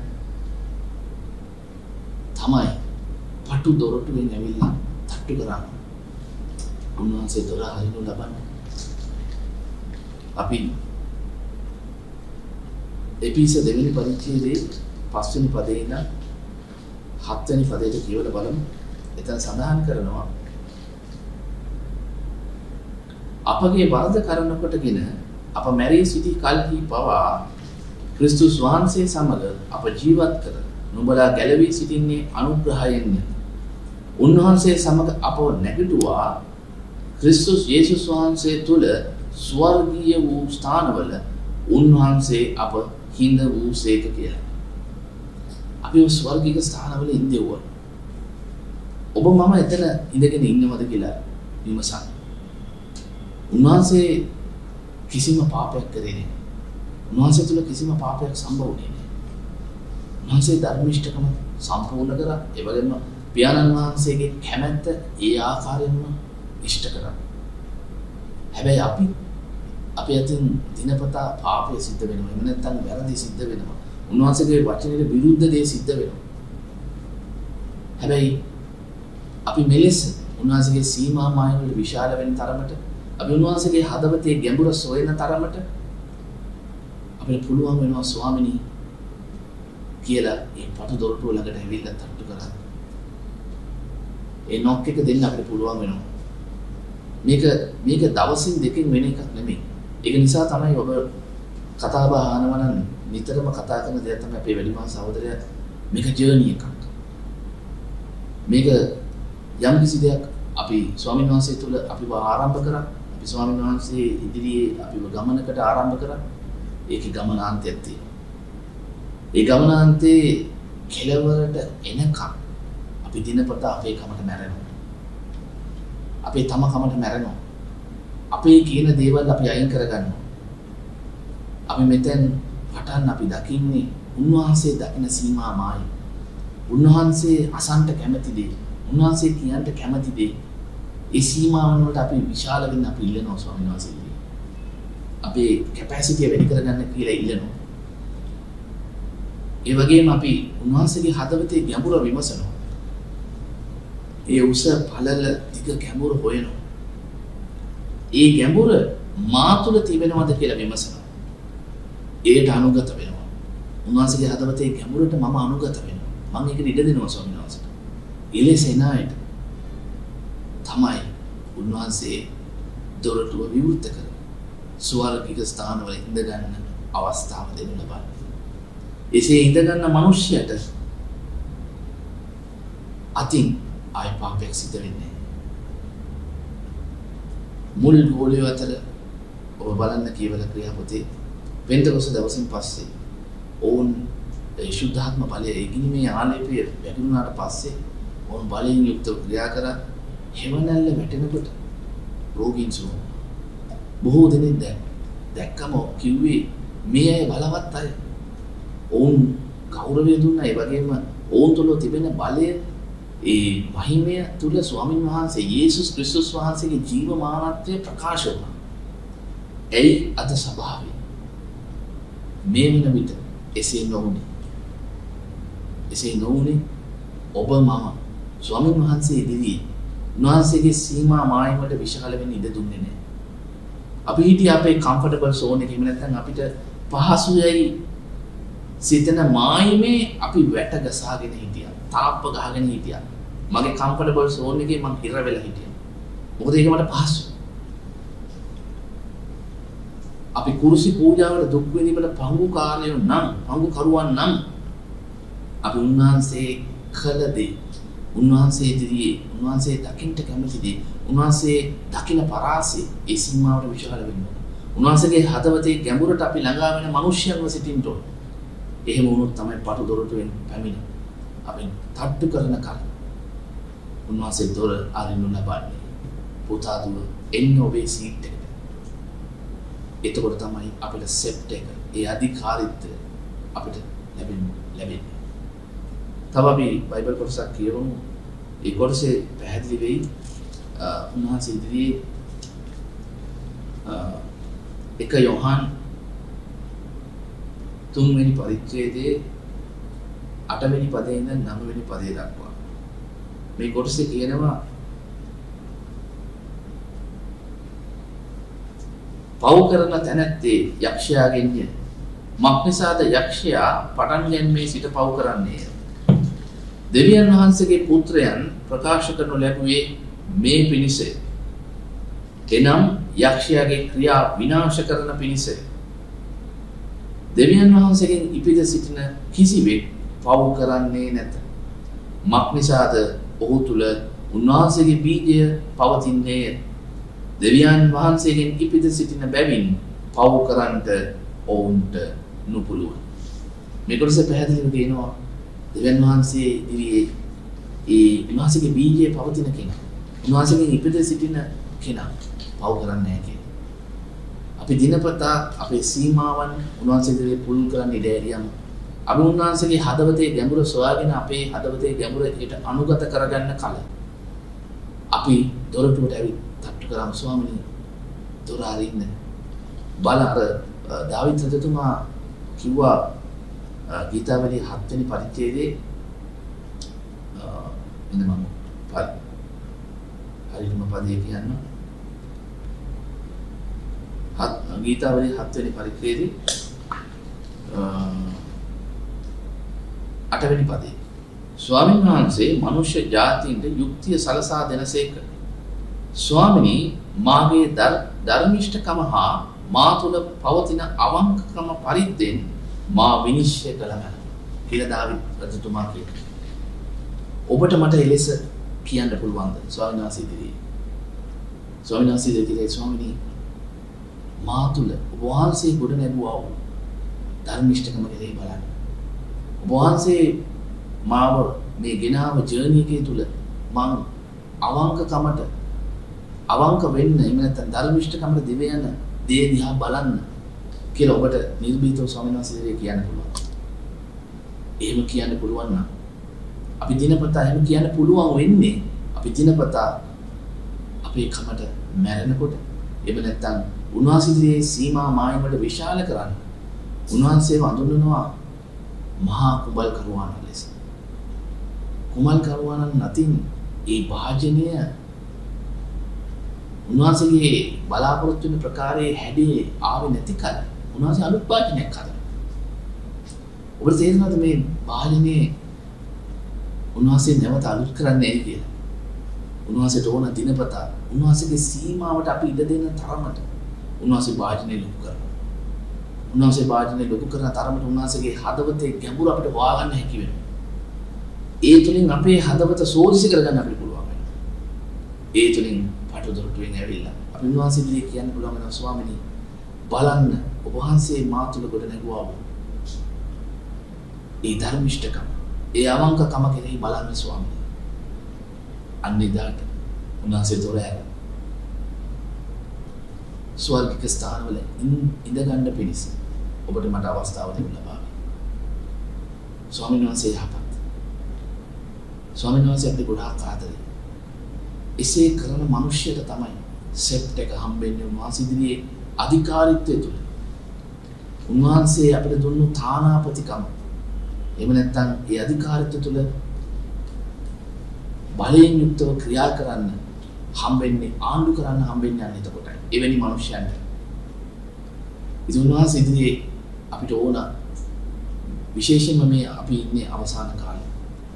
තමයි පටු දොරටුවෙන් ඇවිල්ලා තට්ටු කරන්නේ. උන්වහන්සේ දොර අරිනු ලබන්නේ. අපි එපිස දෙවෙනි පරිච්ඡේදයේ පස්වෙනි පදේ ඉඳන් හත්වෙනි පදයට කියවලා බලමු. එතන සඳහන් කරනවා අපගේ වරද කරන කොටගෙන අප මැරී සිටි කල්හි පවා ක්‍රිස්තුස් වහන්සේ සමග අප ජීවත් කර නුඹලා ගැලවී සිටින්නේ අනුග්‍රහයෙන්ය. උන්වහන්සේ සමග අපව නැගිටුවා ක්‍රිස්තුස් යේසුස් වහන්සේ තුල ස්වර්ගීය වූ ස්ථානවල උන්වහන්සේ අප හිඳ වූ සේක කියලා. අපි ස්වර්ගික ස්ථානවල ඉඳෙව්වා. ඔබ මම එතන ඉඳගෙන ඉන්නවද කියලා විමසන්න. උන්වහන්සේ කිසිම පාපයක් කරේ නැහැ. උන්වහන්සේ තුල කිසිම පාපයක් සම්භව වුණේ නැහැ. උන්වහන්සේ ධර්මිෂ්ඨකම සම්පූර්ණ කරා. ඒ වගේම පියාණන් වහන්සේගේ කැමැත්ත ඒ ආකාරයෙන්ම ඉෂ්ට කරා. හැබැයි අපි අපි අතින් දිනපතා පාපය සිද්ධ වෙනවා. එහෙම නැත්නම් වැරදි සිද්ධ වෙනවා. උන්වහන්සේගේ වචනයට විරුද්ධ දේ සිද්ධ වෙනවා. හැබැයි අපි මෙලෙස උන්වහන්සේගේ සීමා මාය වල විශාල වෙන තරමට අපි උන්වහන්සේගේ හදවතේ ගැඹුර සොයන තරමට අපිට පුළුවන් වෙනවා ස්වාමිනී කියලා ඒ පටු දොරටුව ළඟට ඇවිල්ලා තට්ටු කරා. ඒ නොක් එක දෙන්න අපිට පුළුවන් වෙනවා. මේක මේක දවසින් දෙකකින් වෙන එකක් නෙමෙයි. ඒක නිසා තමයි ඔබ කතා බහ අහනවා නම් නිතරම කතා කරන දේ තමයි අපේ වැඩිමහල් සහෝදරයා මේක ජර්නි එකක්. මේක යම් කිසි දෙයක් අපි ස්වාමීන් වහන්සේ තුල අපිව ආරම්භ කරා. අපි ස්වාමීන් වහන්සේ ඉදිරියේ අපිව ගමනකට ආරම්භ කරා. ඒකේ ගමනාන්තයක් තියෙනවා. ඒ ගමනාන්තේ කෙලවරට එනකම් අපි දිනපතා අපේ කමට මැරෙනවා. අපේ තම කමට මැරෙනවා. අපේ කියන දේවල් අපි අයින් කරගන්නවා. අපි මෙතෙන් පටන් අපි දකින්නේ උන්වහන්සේ දකින සීමා මායි. උන්වහන්සේ අසන්ට කැමති දේ, උන්වහන්සේ කියන්න කැමති දේ, ඒ සීමාවන් වලට අපි විශාල වෙන්න අපි ඉල්ලනවා ස්වාමීන් වහන්සේගෙන්. අපේ කැපැසිටිය වැඩි කරගන්න කියලා ඉල්ලනවා. ඒ වගේම අපි උන්වහන්සේගේ හදවතේ ගැඹුර විමසනවා. ඒ උස පළල දිග ගැඹුර හොයනවා. ඒ ගැඹුර මා තුළ තිබෙනවද කියලා විමසනවා. ඒට අනුගත වෙනවා. උන්වහන්සේගේ හදවතේ ගැඹුරට මම අනුගත වෙනවා. මම ඒකට ඉඩ දෙනවා ස්වාමීන් වහන්සේට. ඉලෙසෙනායට තමයි උන්වහන්සේ දොරටුව විවෘත කර ස්වර්ගික ස්ථානවල ඉඳ ගන්න අවස්ථාව දෙනු ලබන්නේ. එසේ ඉඳ ගන්න මිනිස්සයට අතින් ආය පාපයක් සිද්ධ වෙන්නේ. මුල් ගෝලිය අතර ඔබ බලන්න කියවල ක්‍රියාපොතේ පෙන්තකොස්ත දවසින් පස්සේ ඕන් ඒ ශුද්ධාත්ම බලය ඉගිනීමේ ආලේපය වැඩිුණාට පස්සේ ඕන් බලයෙන් යුක්තව ක්‍රියා කරා හැවණැල්ල වැටෙනකොට රෝගීන් සුව බොහෝ දෙනෙක් දැක් දැක්කම කිව්වේ මේ අය බලවත් අය. ඕන් ගෞරවය දුන්නා. ඒ වගේම ඕන් තුල තිබෙන බලය ඒ මහිමය තුල ස්වාමින් වහන්සේ යේසුස් ක්‍රිස්තුස් වහන්සේගේ ජීවමානත්වය ප්‍රකාශ වුණා. එයි අද ස්වභාවය මේ වෙන විට එසේ නොවුනේ. එසේ නොවුනේ ඔබ මම ස්වාමින් වහන්සේ ඉදිරියේ උන්වහන්සේගේ සීමා මායිමට විශාල වෙන්න ඉඩ දුන්නේ නැහැ. අපි හිටිය අපේ කම්ෆර්ටබල් සෝන් එකේ නැත්නම් අපිට පහසුයයි සිතන මායිමේ අපි වැට ගසාගෙන හිටියා. තාප්ප ගහගෙන හිටියා. මගේ කම්ෆර්ටබල් සෝන් එකේ මම හිර වෙලා හිටියා. මොකද ඒක මට පහසුයි. අපි කුරුසි පූජාවල දුක් විඳිනකොට පංගුකාරයෝ නම් පංගු කරුවන් නම් අපි උන්වහන්සේ කළ දේ උන්වහන්සේ ඉදිරියේ උන්වහන්සේ දකින්න කැමති දේ උන්වහන්සේ දකින පරාසය ඒ සීමාවට විශාල වෙනවා. උන්වහන්සේගේ හදවතේ ගැඹුරට අපි ළඟා වෙන මිනිස්යන්ව සිටින්න ඕන. එහෙම වුණොත් තමයි පටු දොරටුවෙන් පැමිණ අපි තට්ටු කරන කල උන්වහන්සේ දොර අරිනු ලබන්නේ. පුතා දුව එන්න ඔබේ සීට් එකට. එතකොට තමයි අපිට සෙප්ට් එක ඒ අධිකාරීත්වය අපිට ලැබෙන්නේ ලැබෙන්නේ. තව අපි බයිබල් කොටසක් කියවමු. ඒ කොටසේ පැහැදිලි වෙයි උන්වහන්සේ ඉදිරියේ එක යොහන් තුන්වෙනි පරිච්ඡේදයේ අටවෙනි පදේ ඉඳන් නවවෙනි පදේ දක්වා මේ කොටසේ කියනවා පව් කරන තැනැත්තේ යක්ෂයාගෙන්ය. මක්නිසාද යක්ෂයා පටන් ගැනීමේ සිට පව් කරන්නේය. දෙවියන් වහන්සේගේ පුත්‍රයන් ප්‍රකාශ කරනු ලැබුවේ මේ පිණිසය. එනම් යක්ෂයාගේ ක්‍රියා විනාශ කරන පිණිසය. දෙවියන් වහන්සේගෙන් ඉපිද සිටින කිසිවෙක් පව් කරන්නේ නැත. මක්නිසාද ඔහු තුල උන්වහන්සේගේ බීජය පවතින්නේය. දෙවියන් වහන්සේගෙන් ඉපිද සිටින බැවින් පව් කරන්නට ඔවුන්ට නොපුළුවන්. මේ කොටස පැහැදිලිව කියනවා දෙවියන් වහන්සේ ඉදිරියේ ඒ උන්වහන්සේගේ බීජය පවතින කෙනා උන්වහන්සේගෙන් ඉපිද සිටින කෙනා පව් කරන්නේ නැහැ කියලා. අපි දිනපතා අපේ සීමාවන් උන්වහන්සේ ඉදිරියේ පුරුදු කරන්න ඉඩ ඇරියම් අපි උන්වහන්සේගේ හදවතේ ගැඹුර සොයාගෙන අපේ හදවතේ ගැඹුරට අනුගත කරගන්න කල අපි දොරටුවට ඇවිත් තට්ටු කරාම ස්වාමීනි දොර අරින්න බල අර දාවිත් රජතුමා කිව්වා ගීතාවලියේ හත්වෙනි පරිච්ඡේදයේ එන්න මම හරියටම පදේ කියන්න. හත් ගීතාවලියේ හත් වෙනි පරිච්ඡේදයේ අට වෙනි පදේ. ස්වාමීන් වහන්සේ මනුෂ්‍ය ජාතින්ට යුක්තිය සලසා දෙනසේක. ස්වාමිනී මාගේ ධර්මිෂ්ඨකම හා මා තුළ පවතින අවංකකම පරිද්දෙන් මා විනිශ්චය කළා කියලා දාවිද් රජතුමා කියනවා. ඔබට මට එලෙස කියන්න පුළුවන්ද ස්වාමීන් වහන්සේ ඉදිරියේ? ස්වාමීන් වහන්සේ ඉදිරියේ ස්වාමිනී මා තුළ ඔබ වහන්සේ ගොඩ නැගුවා වූ ධර්මිෂ්ඨකම කෙරෙහි බලන්න. ඔබ වහන්සේ මාව මේ ගෙනාව ජර්නි එකේ තුල මං අවංකකමට අවංක වෙන්න එහෙම නැත්නම් ධර්මිෂ්ඨකමට දිව යන දේ දිහා බලන්න කියලා ඔබට නිර්භීතව ස්වාමීන් වහන්සේ කියන්න පුළුවන්. එහෙම කියන්න පුළුවන් නම් අපි දිනපතා එහෙම කියන්න පුළුවන් වෙන්නේ අපි දිනපතා අපේ කමට මැරෙනකොට එහෙම නැත්නම් උන්වහන්සේගේ සීමා මායිමට විශාල කරන්න උන්වහන්සේව අඳුනනවා මහා කුඹල් කරුවාන ලෙස. කුමල් කරුවාන නැතිනම් ඒ භාජනය උන්වහන්සේගේ බලාපොරොත්තු වෙන ප්‍රකාරයේ හැඩේ ආවේ නැති කල උන්වහන්සේ අලුත් භාජනයක් හදනවා. ඔබට තේරෙනවද මේ භාජනයේ උන්වහන්සේ නැවත අලුත් කරන්නේ නැහැ කියලා? උන්වහන්සේට ඕන දිනපතා උන්වහන්සේගේ සීමාවට අපි ඉඩ දෙන තරමට උන්වහන්සේ භාජනය ලොකු කරනවා. උන්වහන්සේ භාජනය ලොකු කරන තරමට උන්වහන්සේගේ හදවතේ ගැඹුර අපිට හොයාගන්න හැකි වෙනවා. ඒ තුලින් අපේ හදවත සෝදිසි කරගන්න අපිට පුළුවන් වෙනවා. ඒ තුලින් පටුදොරටුවෙන් ඇවිල්ලා අපි උන්වහන්සේ ඉදිරියේ කියන්න පුළුවන් වෙනවා ස්වාමිනී බලන්න ඔබ වහන්සේ මා තුළ ගොඩ නැගුවා වූ ඒ ධර්මිෂ්ඨකම ඒ අවංකකම කෙරෙහි බලන්න ස්වාමිනී. අන්න එදාට උන්වහන්සේ දොර ඇර ස්වර්ගික ස්ථානවල ඉඳ ගන්න පිණිස ඔබට මට අවස්ථාව දෙන්න ලබාවි. ස්වාමීන් වහන්සේ යහපත්. ස්වාමීන් වහන්සේ අපිට ගොඩාක් ආදරේ. එසේ කරන මිනිස්සුන්ට තමයි සෙප්ට් එක හම්බෙන්නේ උන්වහන්සේ ඉදිරියේ අධිකාරීත්වය තුල. උන්වහන්සේ අපිට දුන්නු තානාපතිකම. එහෙම නැත්නම් ඒ අධිකාරීත්වය තුල බලයෙන් යුක්තව ක්‍රියා කරන්න හම්බෙන්නේ ආණ්ඩු කරන්න හම්බෙන්නේ අන්න එතකොටයි. එවැනි මිනිසයන්ට. ඉතින් උන්වහන්සේ ඉදිරියේ අපිට ඕන විශේෂයෙන්ම මේ අපි ඉන්නේ අවසාන කාලේ.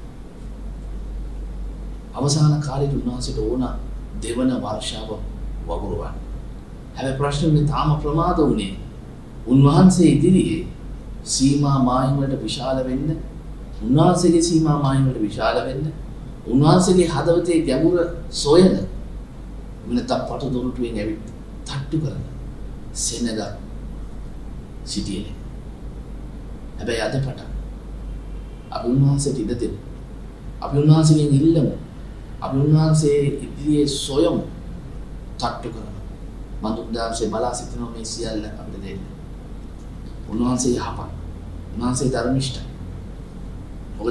අවසාන කාලේ උන්වහන්සේට ඕන දෙවන වර්ෂාව වගුරුවන්න. හැබැයි ප්‍රශ්නේ තාම ප්‍රමාද වුණේ උන්වහන්සේ ඉදිරියේ සීමා මායිම් වලට විශාල වෙන්න, උන්වහන්සේගේ සීමා මායිම් වලට විශාල වෙන්න, උන්වහන්සේගේ හදවතේ ගැඹුර සොයන වෙනතම් පටු දොරටුවෙන් ඇවිත් තට්ටු කරන සෙනග සිටියේ. හැබැයි අද පටන් අපි උන්වහන්සේට ඉඩ දෙමු. අපි උන්වහන්සේගෙන් ඉල්ලමු. අපි උන්වහන්සේ ඉදිරියේ සොයමු. තට්ටු කරමු. මන්දුදාසේ බලා සිටින මේ සියල්ල අපිට දෙන්න. උන්වහන්සේ යහපත්. උන්වහන්සේ ධර්මිෂ්ඨයි. මොකද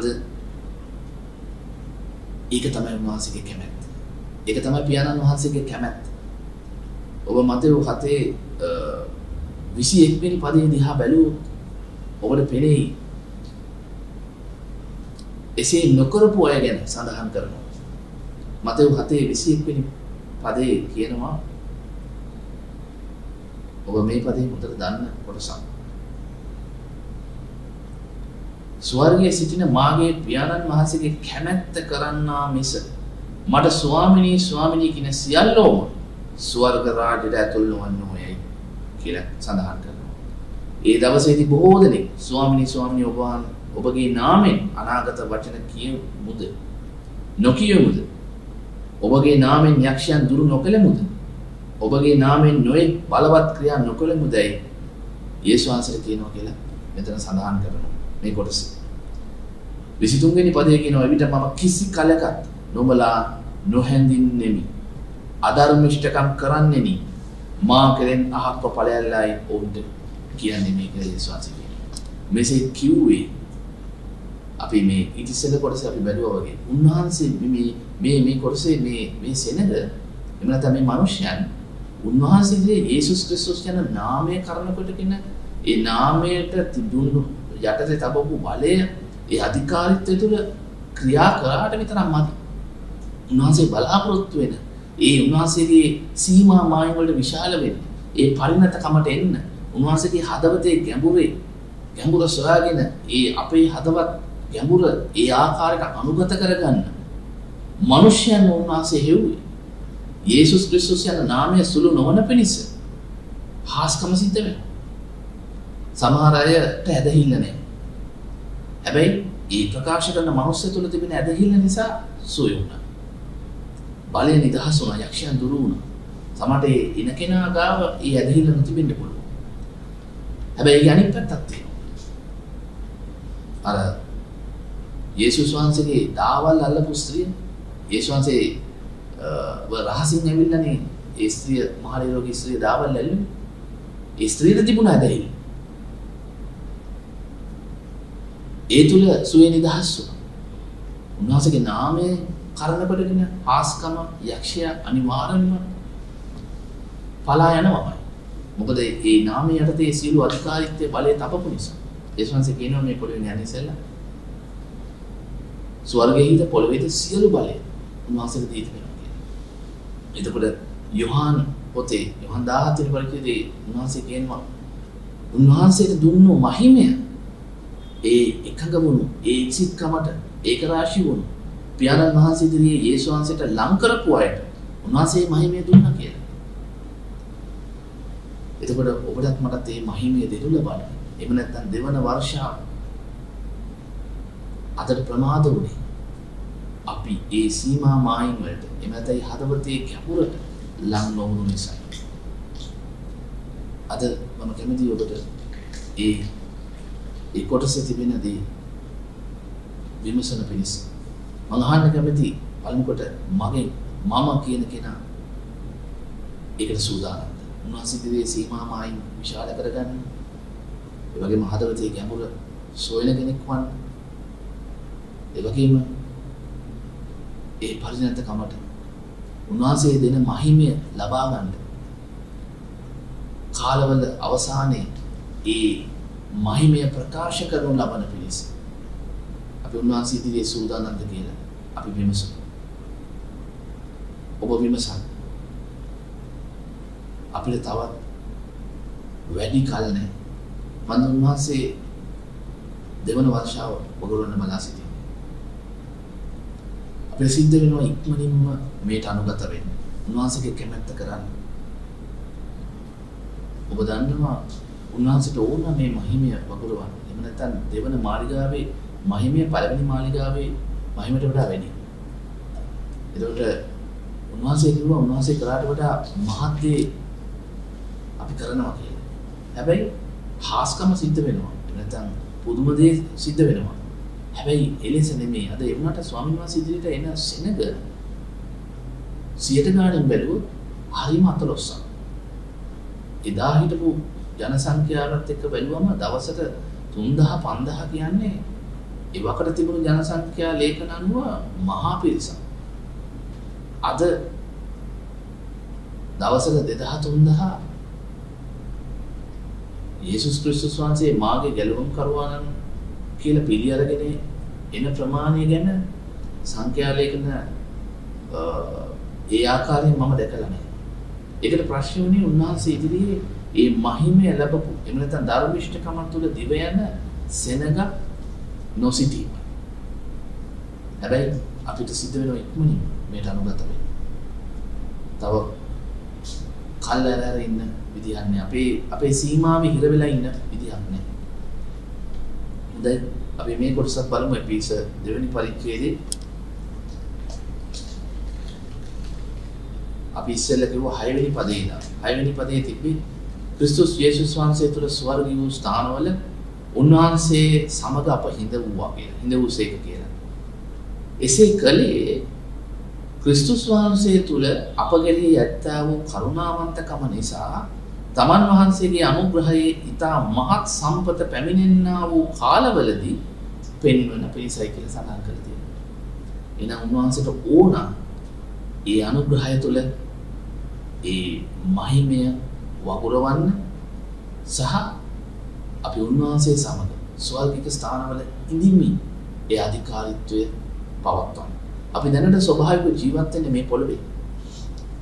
ඒක තමයි උන්වහන්සේගේ කැමැත්ත. ඒක තමයි පියාණන් වහන්සේගේ කැමැත්ත. ඔබ මතෙව් හතේ විසි එක් වෙනි පදයේ දිහා බැලුවොත් ඔබට පෙනෙයි එසේ නොකරපු අය ගැන සඳහන් කරනවා. මතෙව් හතේ විසි එක් වෙනි පදයේ කියනවා ඔබ මේ පදේ මුතර දන්න කොටසක්. ස්වර්ගයේ සිටින මාගේ පියාණන් වහන්සේගේ කැමැත්ත කරන්නා මිස මට ස්වාමිනී ස්වාමිනී කියන සියල්ලෝම ස්වර්ග රාජ්‍යයට ඇතුල් නොවන්නෝයයි කියලා සඳහන් කරනවා. ඒ දවසේදී බොහෝ දෙනෙක් ස්වාමිනී ස්වාමිනී ඔබ ඔබගේ නාමයෙන් අනාගත වචන කියමුද නොකියමුද? ඔබගේ නාමයෙන් යක්ෂයන් දුරු නොකළමුද? ඔබගේ නාමයෙන් නොයෙක් බලවත් ක්‍රියා නොකළමුදයි යේසුස් වහන්සේ කියනවා කියලා මෙතන සඳහන් කරනවා මේ කොටස. විසි තුන් වෙනි පදයේ කියනවා එවිට මම කිසි කලකට නොබලා නොහැඳින්නෙමි. අධර්මිෂ්ඨකම් කරන්නෙමි. මා කෙරෙන් අහක්ව ඵලයල්ලයි ඔවුන්ට කියන්නේ මේක යේසුස් වහන්සේ කියනවා. මෙසේ කිව්වේ අපි මේ ඉතිසල කොටස අපි බැලුවා වගේ. උන්වහන්සේ මේ මේ මේ කොටසේ මේ මේ සෙනග එහෙම නැත්නම් මේ මිනිස්යන් උන්වහන්සේගේ යේසුස් ක්‍රිස්තුස් යන නාමය කරනකොටගෙන ඒ නාමයට තිබුණු යටතේ තබපු බලය ඒ අධිකාරීත්වය තුළ ක්‍රියා කරාට විතරක් මදි. උන්වහන්සේ බලාපොරොත්තු වෙන ඒ උන්වහන්සේගේ සීමා මායිම් වලට විශාල වෙන්න. ඒ පරිණතකමට එන්න. උන්වහන්සේගේ හදවතේ ගැඹුරේ ගැඹුර සොයාගෙන ඒ අපේ හදවත් ගැඹුර ඒ ආකාරයට අනුගත කරගන්න. මනුෂ්‍යයන් උන්වහන්සේ හෙව්වේ. යේසුස් ක්‍රිස්තුස් යන නාමය සුළු නොවන පිණිස හාස්කම සිද්ධ වෙනවා. සමහර අයට ඇදහිල්ල නැහැ. හැබැයි ඒ ප්‍රකාශ කරන මනුස්ස තුළ තිබෙන ඇදහිල්ල නිසා සුවය වුණා. බලය නිදහස් වුණා, යක්ෂයන් දුරු වුණා. සමහරට ඒ ඉන කෙනා ගාව ඒ ඇදහිල්ල නොතිබෙන්න පුළුවන්. හැබැයි ඒ අනිත් පැත්තක් තියෙනවා. අර යේසුස් වහන්සේගේ දාවල් අල්ලපු ස්ත්‍රිය, යේසුස් වහන්සේ රහසින් ඇවිල්ලානේ ඒ ස්ත්‍රිය මහලේ රෝගී ස්ත්‍රිය දාවල් ඇල්ලුවේ. ඒ ස්ත්‍රියට තිබුණ ඇදහිල්ල. ඒ තුල සුවේ නිදහස් වුණා. උන්වහන්සේගේ නාමය කරනකොටගෙන හාස්කම යක්ෂයා අනිවාර්යයෙන්ම පලා යනවා. මොකද ඒ නාමය යටතේ සියලු අධිකාරීත්වයේ බලය තබපු නිසා. යේසුස් වහන්සේ කියනවා මේ පොළොවේ යන්නේ ඉස්සෙල්ලා ස්වර්ගයේද පොළොවේද සියලු බලය උන්වහන්සේට දී තිබෙනවා කියලා. එතකොට යෝහාන් පොතේ යෝහාන් දාහත වෙනි පරිච්ඡේදයේ උන්වහන්සේ කියනවා උන්වහන්සේට දුන්නු මහිමය ඒ එකඟ වුණු ඒ ඉච්ඡිතකමට ඒක රාශි වුණු පියාණන් වහන්සේ ඉදිරියේ යේසුස් වහන්සේට ලං කරපු අයට උන්වහන්සේ මහිමය දුන්නා කියලා. එතකොට ඔබටත් මටත් මේ මහිමය දෙනු ලබන්න. එහෙම නැත්නම් දෙවන වර්ෂාව අදට ප්‍රමාද වුණේ අපි ඒ සීමා මායිම් වලට එහෙම නැත්නම් හදවතේ ගැඹුරට ලං නොවුණු නිසා. අද මම කැමතියි ඔබට ඒ ඒ කොටසේ තිබෙන දේ විමසන පිණිස මම අහන්න කැමතියි පළමු කොට මගෙන් මම කියන කෙනා ඒකට සූදානම්ද? උන්වහන්සේ ඉදිරියේ සීමා මායිම් විශාල කරගන්න. ඒ වගේම හදවතේ ගැඹුර සොයන කෙනෙක් වන්න. ඒ වගේම ඒ පරිණතකමට උන්වහන්සේ දෙන මහිමය ලබා ගන්න. කාලවල අවසානයේ ඒ මහිමය ප්‍රකාශ කරනු ලබන පිණිස අපි උන්වහන්සේ ඉදිරියේ සූදානම්ද කියලා අපි විමසමු. ඔබ විමසන්න. අපිට තවත් වැඩි කල නැහැ. මම උන්වහන්සේ දෙවන වර්ෂාව ඔගොල්ලන්ට බලා සිටිනවා. අපිට සිද්ධ වෙනවා ඉක්මනින්ම මේට අනුගත වෙන්න. උන්වහන්සේගේ කැමැත්ත කරන්න. ඔබ දන්නවා උන්වහන්සේට ඕන මේ මහිමය වගුරවන්න. එහෙම නැත්නම් දෙවන මාලිගාවේ මහිමය පළවෙනි මාලිගාවේ මහිමයට වඩා වැඩි. ඒකට උන්වහන්සේ කිව්වා උන්වහන්සේ කරාට වඩා මහත් දේ අපි කරනවා කියලා. හැබැයි හාස්කම සිද්ධ වෙනවා. නැත්නම් පුදුම දේ සිද්ධ වෙනවා. හැබැයි එලෙස නෙමෙයි. අද ඒ වුණාට ස්වාමීන් වහන්සේ ඉදිරියට එන සෙනග සියයට ගාණෙන් බැලුවොත් හරිම අතලොස්සක්. එදා හිටපු ජන සංඛ්‍යාවත් එක්ක බැලුවම දවසට තුන්දාහ පන්දාහ කියන්නේ ඒ වකට තිබුණු ජන සංඛ්‍යා ලේඛන අනුව මහා පිරිසක්. අද දවසට දෙදාහ තුන්දාහ යේසුස් ක්‍රිස්තුස් වහන්සේ මාගේ ගැලවුම් කරවානන් කියලා පිළි අරගෙන එන ප්‍රමාණය ගැන සංඛ්‍යා ලේඛන ඒ ආකාරයෙන් මම දැකලා නැහැ. ඒකට ප්‍රශ්න වුණේ උන්වහන්සේ ඉදිරියේ ඒ මහිමය ලැබපු එහෙම නැත්නම් ධර්මිෂ්ඨකම තුළ දිව යන සෙනග නොසිටීම. හැබැයි අපිට සිද්ධ වෙන ඉක්මනින් මේට අනුගත වෙන්න. තව කල්ලාර ඉන්න විදියක් නෑ. අපේ අපේ සීමාවේ හිර වෙලා ඉන්න විදියක් නෑ. හොඳයි අපි මේ කොටසත් බලමු එපිස දෙවෙනි පරිච්ඡේදයේ. අපි ඉස්සෙල්ලා කිව්වා හයවෙනි පදේ ඉඳන්. හයවෙනි පදේ තිබ්බේ ක්‍රිස්තුස් යේසුස් වහන්සේ තුළ ස්වර්ගීය වූ ස්ථානවල උන්වහන්සේ සමග අප හිඳ වූවා කියලා. හිඳ වූසේක කියලා. එසේ කලේ ක්‍රිස්තුස් වහන්සේ තුළ අප කෙරෙහි ඇත්තා වූ කරුණාවන්තකම නිසා තමන් වහන්සේගේ අනුග්‍රහයේ ඊතා මහත් සම්පත පැමිණෙන්නා වූ කාලවලදී පෙන්වන පිණිසයි කියලා සඳහන් කරලා තියෙනවා. එහෙනම් උන්වහන්සේට ඕන ඒ අනුග්‍රහය තුළ ඒ මහිමය වගුරවන්න සහ අපි උන්වහන්සේ සමග ස්වර්ගික ස්ථානවල ඉඳිමින් ඒ අධිකාරීත්වය පවත්වන්න. අපි දැනට ස්වභාවික ජීවත් වෙන්නේ මේ පොළවේ.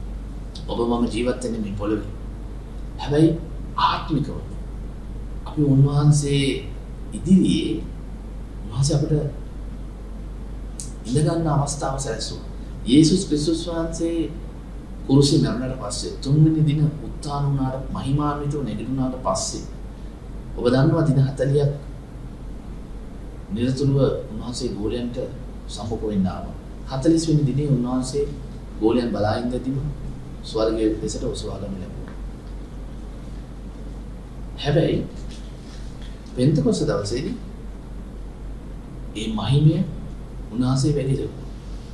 ඔබ මම ජීවත් වෙන්නේ මේ පොළොවේ. හැබැයි ආත්මිකව අපි උන්වහන්සේ ඉදිරියේ උන්වහන්සේ අපිට ඉඳ ගන්න අවස්ථාව සැලසුවා. යේසුස් ක්‍රිස්තුස් වහන්සේ කුරුසි මරණයට පස්සේ තුන්වෙනි දින උත්ථාන වුණාට මහිමාන්විතව නැගිටුණාට පස්සේ ඔබ දන්නවා දින හතළියක් නිරතුරුව උන්වහන්සේ ගෝලයන්ට සම්මුඛ වෙන්න ආවා. හතළිස් වෙනි දිනේ උන්වහන්සේ ගෝලයන් බලා ඉඳිම ස්වර්ගයේ දෙසට ඔසවා ගන්න ලැබුවා. හැබැයි පෙන්තකොස්ත දවසේදී ඒ මහිමය උන්වහන්සේ වැඩි ලැබුවා.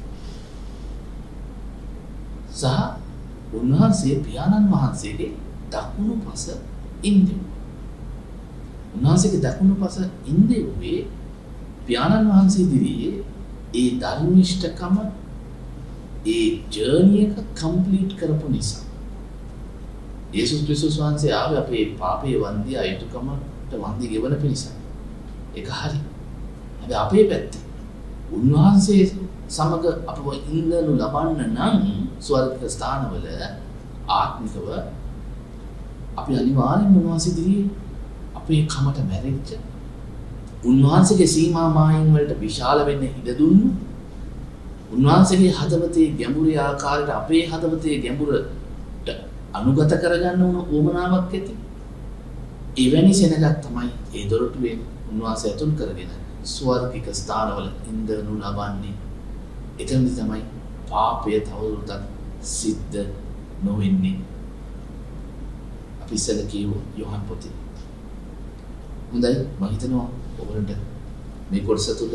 සහ උන්වහන්සේ පියාණන් වහන්සේගේ දකුණු පස ඉන්දෙව්වා. උන්වහන්සේගේ දකුණු පස ඉන්දෙව්වේ පියාණන් වහන්සේ ඉදිරියේ ඒ ධර්මිෂ්ඨකම ඒ ජර්නි එක කම්ප්ලීට් කරපු නිසා. යේසුස් ක්‍රිස්තුස් වහන්සේ ආවේ අපේ පාපයේ වන්දිය අයිතුකමට වන්දි ගෙවන පිණිස. ඒක හරි. හැබැයි අපේ පැත්තේ උන්වහන්සේ සමග අපව ඉන්නු ලබන්න නම් ස්වර්ගික ස්ථානවල ආත්මිකව අපි අනිවාර්යෙන්ම උන්වහන්සේ ඉදිරියේ අපේ කමට මැරෙච්ච උන්වහන්සේගේ සීමා මායින් වලට විශාල වෙන්න ඉඩ දුන්නු. උන්වහන්සේගේ හදවතේ ගැඹුරේ ආකාරයට අපේ හදවතේ ගැඹුරට අනුගත කරගන්න උන උවමනාවක් ඇති. එවැනි සෙනගක් තමයි ඒ දොරටුවෙන් උන්වහන්සේ ඇතුල් කරගෙන ස්වර්ගික ස්ථානවල ඉඳනු ලබන්නේ. එතනදි තමයි පාපය තවදුරටත් සිද්ධ නොවෙන්නේ. අපි ඉස්සෙල්ලා කියමු යෝහන් පොතේ. හොඳයි මම හිතනවා ඔයගොල්ලන්ට මේ කොටස තුළ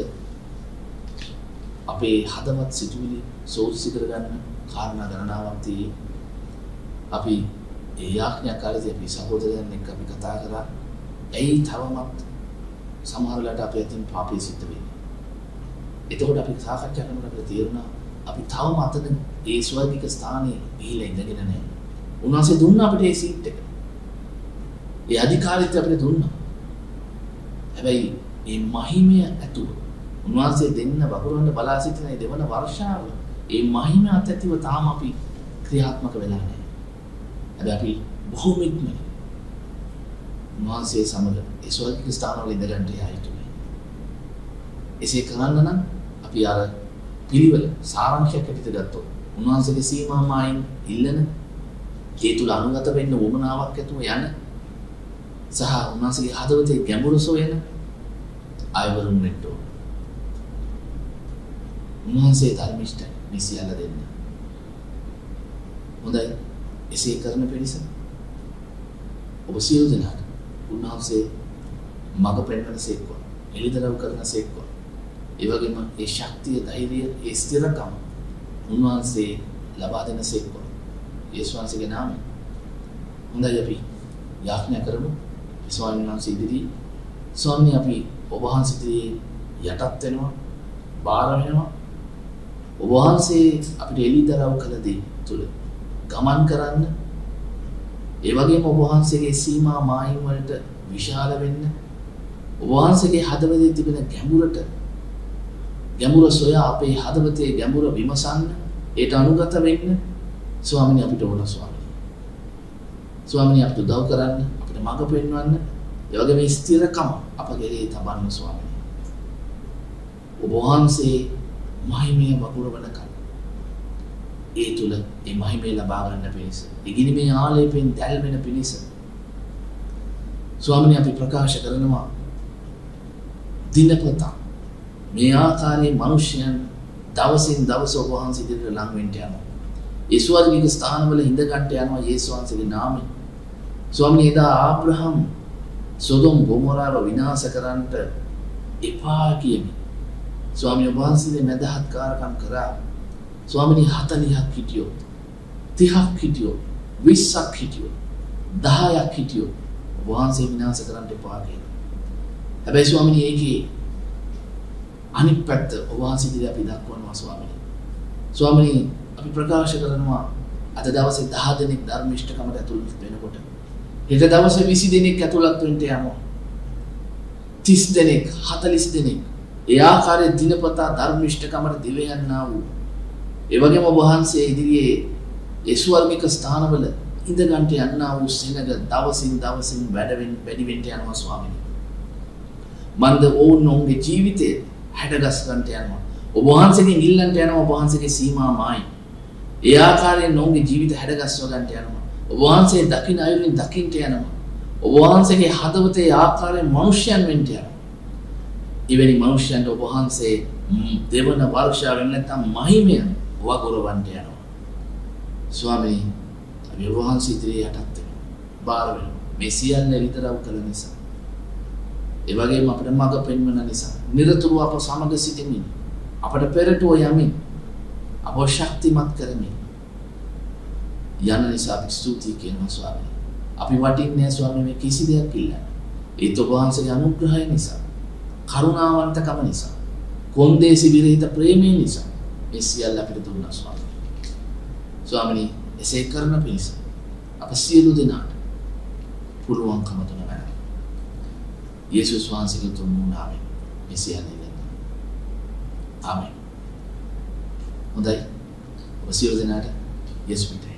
අපේ හදවත් සිතුවිලි සෝදිසි කරගන්න කාරණා ගණනාවක් තියෙයි. අපි ඒ යාඥාකාරී අපි සහෝදරයන් එක්ක අපි කතා කරා. ඇයි තවමත් සමහර වෙලාවට අපි අතින් පාපය සිද්ධ වෙන්නේ. එතකොට අපි සාකච්ඡා කරනකොට අපිට තේරුණා අපි තවම අතන ඒ ස්වර්ගික ස්ථානයේ ගිහිලා ඉඳගෙන නැහැ. උන්වහන්සේ දුන්නා අපිට ඒ සීට් එක. ඒ අධිකාරීත්වය අපිට දුන්නා. හැබැයි මේ මහිමය ඇතුව උන්වහන්සේ දෙන්න වපුරවන්න බලා සිටින මේ දෙවන වර්ෂාව මේ මහිම අත්‍යතිව තාම අපි ක්‍රියාත්මක වෙලා නැහැ. හැබැයි අපි බොහොම ඉක්මනින් උන්වහන්සේ සමග ඒ ස්වර්ගික ස්ථානවල ඉඳගන්න යයිතුනේ. එසේ කරන්න නම් අපි අර පිළිවෙල සාරාංශයක් ඇටියට ගත්තොත් උන්වහන්සේගේ සීමා මායින් ඉල්ලන ඒ තුල අනුගත වෙන්න වමනාවක් ඇතුව යන සහ උන්වහන්සේගේ හදවතේ ගැඹුරු සොයන අයවරුන් වෙන්න ඕන. උන්වහන්සේ ධර්මිෂ්ඨ නිසියල දෙන්න. හොඳයි එසේ කරන පිරිස ඔබ සියලු දෙනාට උන්වහන්සේ මඟ පෙන්වන සේක්වා එළිදරව් කරන සේක්වා ඒ වගේම ඒ ශක්තිය ධෛර්යය ඒ ස්ථිරකම උන්වහන්සේ ලබා දෙන සේක්වා යේසුස් වහන්සේගේ නාමයෙන්. හොඳයි අපි යාඥා කරමු ස්වාමීන් වහන්සේ ඉදිරියේ. ස්වාමී අපි ඔබ වහන්සේ ඉදිරියේ යටත් වෙනවා බාර වෙනවා. ඔබ වහන්සේ අපිට එළිදරව් කළ දේ තුල ගමන් කරන්න ඒ වගේම ඔබ වහන්සේගේ සීමා මායිම් වලට විශාල වෙන්න ඔබ වහන්සේගේ හදවතේ තිබෙන ගැඹුරට ගැඹුර සොයා අපේ හදවතේ ගැඹුර විමසන්න ඒට අනුගත වෙන්න ස්වාමීනි අපිට ඕන ස්වාමීනි. ස්වාමීනි අපිට උදව් කරන්න අපිට මඟ පෙන්වන්න ඒ වගේම ස්ථිරකම අපගේ තබන්න ස්වාමීනි. ඔබ වහන්සේ මහිමය වගුරවන කල ඒ තුල ඒ මහිමය ලබා ගන්න පිණිස ඉගිනිමේ ආලේපෙන් දැල් වෙන පිණිස ස්වාමීනි අපි ප්‍රකාශ කරනවා දිනපතා මේ ආකාරයේ මිනිසයන් දවසින් දවස ඔබ වහන්සේ ඉදිරියට ලං වෙන්න යනවා. ඒ ස්වර්ගික ස්ථානවල හිඳ ගන්නට යනවා යේසුස් වහන්සේගේ නාමයෙන්. ස්වාමීනි එදා ආබ්‍රහම් සොදොම් ගොමොරාව විනාශ කරන්නට එපා කියමි. ස්වාමීන් වහන්සේ මැදහත් කාරකම් කරා. ස්වාමීනි හතළිහක් හිටියොත් තිහක් හිටියොත් විස්සක් හිටියොත් දහයක් හිටියොත් වහන්සේ විනාශ කරන්න එපා කියලා. හැබැයි ස්වාමීනි ඒකේ අනිත් පැත්ත ඔබ වහන්සේ ඉදිරියේ අපි දක්වනවා ස්වාමීනි. ස්වාමීනි අපි ප්‍රකාශ කරනවා අද දවසේ දහ දෙනෙක් ධර්මිෂ්ඨකමට ඇතුළත් වෙනකොට හෙට දවසේ විසි දෙනෙක් ඇතුළත් වෙන්න යනවා. තිස් දෙනෙක් හතළිස් දෙනෙක් ඒ ආකාරයේ දිනපතා ධර්මිෂ්ඨකමට දිව යන්නා වූ ඒ වගේම ඔබ වහන්සේ ඉදිරියේ ඒ ස්වර්ගික ස්ථානවල ඉඳ ගන්නට යන්නා වූ සෙනග දවසින් දවසින් වැඩ වෙන්න වැඩි වෙන්න යනවා ස්වාමීනි. මන්ද ඕන් ඔවුන්ගේ ජීවිතේ හැඩගස් ගන්නට යනවා. ඔබ වහන්සේගෙන් ඉල්ලන්නට යනවා ඔබ වහන්සේගේ සීමාමයි. ඒ ආකාරයෙන් ඔවුන්ගේ ජීවිත හැඩගස්ව ගන්නට යනවා. ඔබ වහන්සේ දකින්න අයුරින් දකින්නට යනවා. ඔබ වහන්සේගේ හදවතේ ආකාරයෙන් මනුෂ්‍යයන් වෙන්න යනවා. එවැනි මනුෂ්‍යයන්ට ඔබ වහන්සේ දෙවන වර්ෂාවෙන් නැත්නම් මහිමය වගුරවන්නට යනවා. ස්වාමීනි අපි ඔබ වහන්සේ ඉදිරියේ යටත් වෙනවා. බාර වෙනවා. මේ සියල්ල විතරව කළ නිසා. ඒ වගේම අපිට මඟ පෙන්වන නිසා නිරතුරුව අප සමග සිටින්න අපට පෙරටුව යමින් අප ශක්තිමත් කරමින් යන නිසා අපි ස්තුතියි කියනවා ස්වාමීනි. අපි වටින්නේ ස්වාමීනි මේ කිසි දෙයක් ඉල්ලන්නේ. ඒ ඔබ වහන්සේගේ අනුග්‍රහය නිසා, කරුණාවන්තකම නිසා, කොන්දේසි විරහිත ප්‍රේමය නිසා මේ සියල්ල අපිට දුන්නා ස්වාමීනි. ස්වාමීනි එසේ කරන පිණිස අප සියලු දෙනාට පුළුවන්කම දුන්නා. යේසුස් වහන්සේගේ තුන් නාමයෙන් මේ සියල්ල ඉල්ලනවා. ආමෙන්. හොඳයි. ඔබ සියලු දෙනාට යේසුස්